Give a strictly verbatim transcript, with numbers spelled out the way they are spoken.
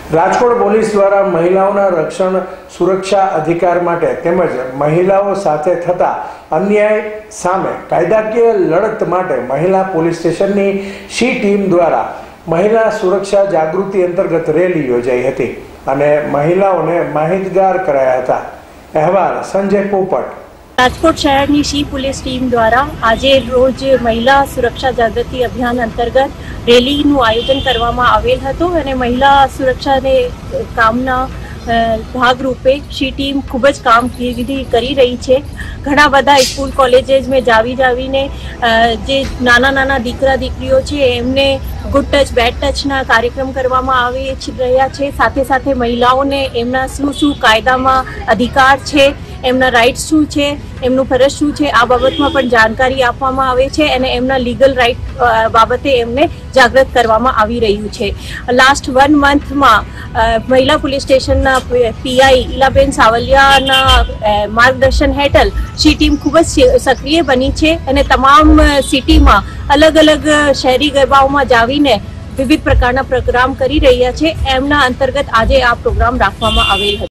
Rajkot police દ્વારા મહિલાઓના રક્ષણ સુરક્ષા અધિકાર માટે તેમજ મહિલાઓ સાથે થતા અન્યાય સામે કાયદાકીય લડત માટે મહિલા પોલીસ સ્ટેશનની સી ટીમ દ્વારા મહિલા સુરક્ષા જાગૃતિ અંતર્ગત રેલી યોજાઈ હતી અને મહિલાઓને માહિતગાર કરાયા હતા। અહેવાલ સંજય પોપટ। રાજકોટ શહેરની સી પોલીસ ટીમ દ્વારા આજે રોજ મહિલા સુરક્ષા જાગૃતિ અભિયાન અંતર્ગત રેલીનું આયોજન કરવામાં આવેલ હતું અને મહિલા સુરક્ષાને કામના ભાગરૂપે સી ટીમ ખૂબ જ કામગીરી કરી રહી છે। ઘણા બધા સ્કૂલ કોલેજીસ મેં જાવી જાવીને જે નાના નાના દીકરા દીકરીઓ છે એમને ગુડ ટચ બેડ ટચના કાર્યક્રમ કરવામાં આવી રહ્યા છે। સાથે સાથે મહિલાઓને એમના શું શું કાયદામાં અધિકાર છે, એમના રાઇટ્સ શું છે, એમનું ફરજ શું છે આ બાબતમાં પણ જાણકારી આપવામાં આવે છે અને એમના લીગલ રાઇટ બાબતે એમને જાગૃત કરવામાં આવી રહ્યું છે। લાસ્ટ વન મંથમાં મહિલા પોલીસ સ્ટેશનના પીઆઈ ઇલાબેન સાવલિયાના માર્ગદર્શન હેઠળ સી ટીમ ખૂબ જ સક્રિય બની છે અને તમામ સિટીમાં અલગ અલગ શહેરી ગરબાઓમાં જાવીને વિવિધ પ્રકારના પ્રોગ્રામ કરી રહ્યા છે। એમના અંતર્ગત આજે આ પ્રોગ્રામ રાખવામાં આવેલ હતો।